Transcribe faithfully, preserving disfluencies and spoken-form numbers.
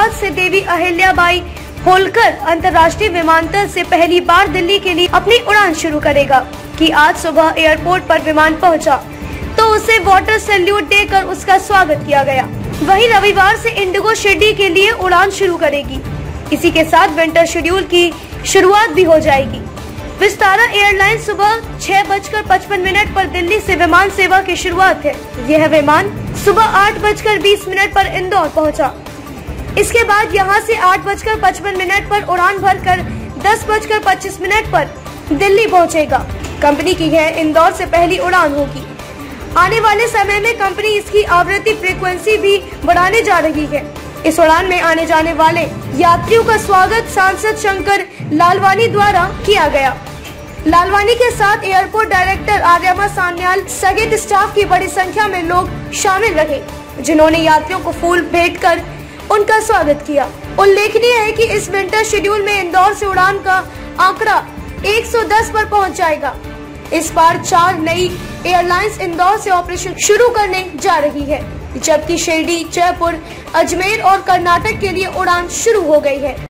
हैदराबाद से देवी अहिल्याबाई होलकर अंतर्राष्ट्रीय विमानतल से पहली बार दिल्ली के लिए अपनी उड़ान शुरू करेगा कि आज सुबह एयरपोर्ट पर विमान पहुंचा तो उसे वाटर सैल्यूट देकर उसका स्वागत किया गया। वहीं रविवार से इंडिगो शिरडी के लिए उड़ान शुरू करेगी। इसी के साथ विंटर शेड्यूल की शुरुआत भी हो जाएगी। विस्तारा एयरलाइन सुबह छह बजकर पचपन मिनट पर दिल्ली से विमान सेवा की शुरुआत है। यह विमान सुबह आठ बजकर बीस मिनट पर इंदौर पहुंचा। इसके बाद यहां से आठ बजकर पचपन मिनट पर उड़ान भरकर दस बजकर पच्चीस मिनट पर दिल्ली पहुंचेगा। कंपनी की यह इंदौर से पहली उड़ान होगी। आने वाले समय में कंपनी इसकी आवृत्ति फ्रीक्वेंसी भी बढ़ाने जा रही है। इस उड़ान में आने जाने वाले यात्रियों का स्वागत सांसद शंकर लालवानी द्वारा किया गया। लालवानी के साथ एयरपोर्ट डायरेक्टर आर्यमा सान्याल सहित स्टाफ की बड़ी संख्या में लोग शामिल रहे, जिन्होंने यात्रियों को फूल भेंट कर उनका स्वागत किया। उल्लेखनीय है कि इस विंटर शेड्यूल में इंदौर से उड़ान का आंकड़ा एक सौ दस पर पहुंच जाएगा। इस बार चार नई एयरलाइंस इंदौर से ऑपरेशन शुरू करने जा रही है, जबकि शिरडी, जयपुर, अजमेर और कर्नाटक के लिए उड़ान शुरू हो गई है।